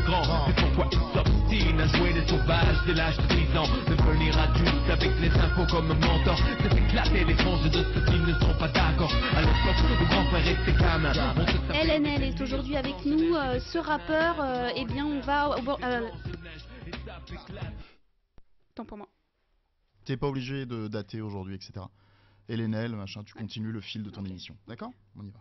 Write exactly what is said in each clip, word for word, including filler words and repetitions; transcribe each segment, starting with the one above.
grand. C'est pourquoi ils s'obstinent à jouer les sauvages dès l'âge de dix ans. Devenir adulte avec les infos comme mentor, c'est éclater les songes de ceux qui ne sont pas d'accord. À l'époque, le grand frère était gamin. L N L est aujourd'hui avec nous. Euh, ce rappeur, euh, eh bien, on va... Euh... Tant pour moi. T'es pas obligé de dater aujourd'hui, et cetera. L N L, machin, tu continues le fil de ton okay. émission. D'accord? On y va.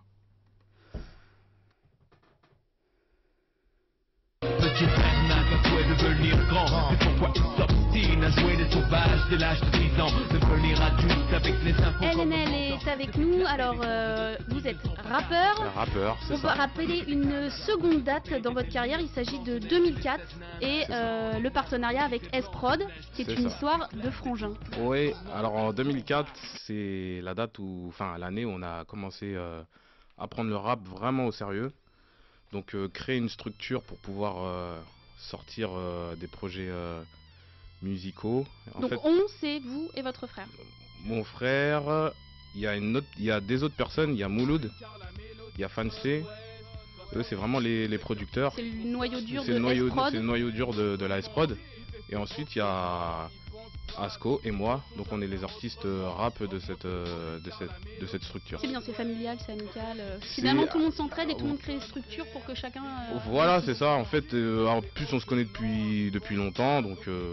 Petit frère n'a qu'un souhait devenir grand. C'est pourquoi il s'obstine à jouer les sauvages dès l'âge de dix ans. Devenir adulte avec les infos. L N L est avec nous. Alors, euh, vous êtes rappeur. Un rappeur, c'est ça. On va rappeler une seconde date dans votre carrière. Il s'agit de deux mille quatre et euh, le partenariat avec S-Prod, qui est, est une ça. histoire de frangin. Oui, alors en deux mille quatre, c'est la date où, enfin l'année où on a commencé euh, à prendre le rap vraiment au sérieux. Donc euh, créer une structure pour pouvoir euh, sortir euh, des projets euh, musicaux. En Donc fait, on, c'est vous et votre frère. Mon frère, il y a une autre, il y a des autres personnes, il y a Mouloud, il y a Fansé. Eux, c'est vraiment les, les producteurs. C'est le noyau dur de S-Prod. C'est le noyau dur de, de la S-Prod. Et ensuite, il y a Asco et moi, donc on est les artistes rap de cette, de cette, de cette structure. C'est bien, c'est familial, c'est amical. Finalement, tout le monde s'entraide et tout le monde crée une structure pour que chacun... Euh, voilà, c'est ça. En fait, euh, en plus, on se connaît depuis, depuis longtemps, donc euh,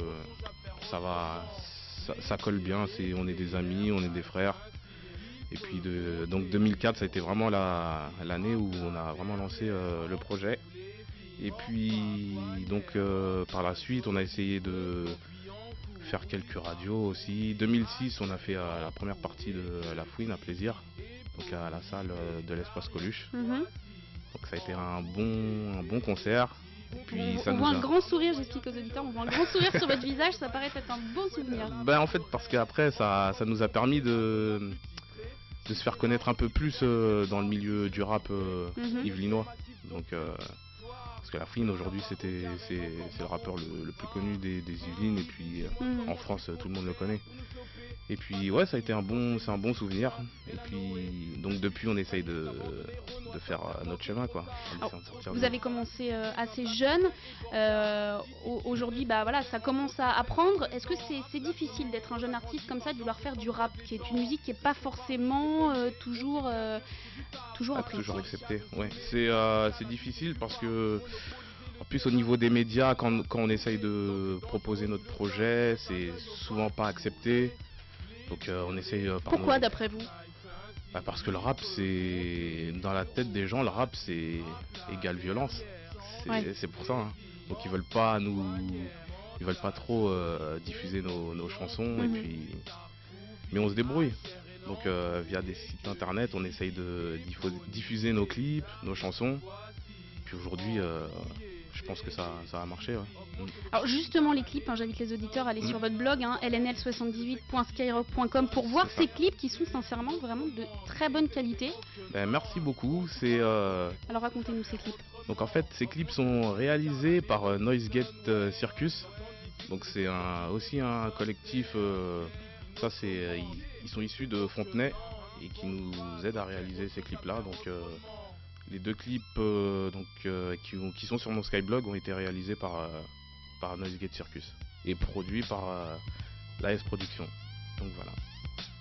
ça va, ça, ça colle bien. C'est, on est des amis, on est des frères. Et puis, de, donc deux mille quatre, ça a été vraiment la, l'année où on a vraiment lancé euh, le projet. Et puis, donc, euh, par la suite, on a essayé de faire quelques radios aussi. deux mille six, on a fait euh, la première partie de La Fouine à Plaisir, donc à la salle de l'Espace Coluche. Mm-hmm. Donc ça a été un bon, un bon concert. Et puis, on, ça on nous voit a... un grand sourire, j'explique aux auditeurs, on voit un grand sourire sur votre visage, ça paraît être un bon souvenir. Ben en fait, parce qu'après, ça, ça nous a permis de, de se faire connaître un peu plus euh, dans le milieu du rap euh, mm-hmm. yvelinois. Donc, euh, parce que La Fouine aujourd'hui c'était c'est, c'est le rappeur le, le plus connu des, des Yvelines et puis mmh. en France tout le monde le connaît. Et puis ouais, ça a été un bon, c'est un bon souvenir. Et puis donc depuis on essaye de, de faire notre chemin quoi. Alors, vous de... avez commencé euh, assez jeune. Euh, aujourd'hui bah voilà, ça commence à apprendre. Est-ce que c'est, c'est difficile d'être un jeune artiste comme ça, de vouloir faire du rap, qui est une musique qui est pas forcément euh, toujours euh, toujours ah, toujours acceptée. Ouais, c'est euh, c'est difficile parce que en plus au niveau des médias, quand, quand on essaye de proposer notre projet, c'est souvent pas accepté. Donc euh, on essaye. Euh, Pourquoi nos... d'après vous? Bah, parce que le rap, c'est dans la tête des gens, le rap c'est égale violence. C'est, ouais. c'est pour ça. Hein. Donc ils veulent pas nous, ils veulent pas trop euh, diffuser nos, nos chansons mm-hmm. et puis, mais on se débrouille. Donc euh, via des sites internet, on essaye de diffuser nos clips, nos chansons. Puis aujourd'hui, euh, je pense que ça, ça a marché. Ouais. Alors justement les clips, hein, j'invite les auditeurs à aller mmh. sur votre blog hein, L N L soixante-dix-huit point skyrock point com pour voir ces clips qui sont sincèrement vraiment de très bonne qualité. Ben, merci beaucoup. C'est, euh... Alors racontez-nous ces clips. Donc en fait ces clips sont réalisés par euh, Noisegate Circus. Donc c'est un, aussi un collectif, euh, ça c'est, euh, ils, ils sont issus de Fontenay et qui nous aident à réaliser ces clips là. Donc euh, les deux clips euh, donc, euh, qui, qui sont sur mon Skyblog ont été réalisés par, euh, par Noisegate Circus et produits par euh, l'A S Production. Donc voilà.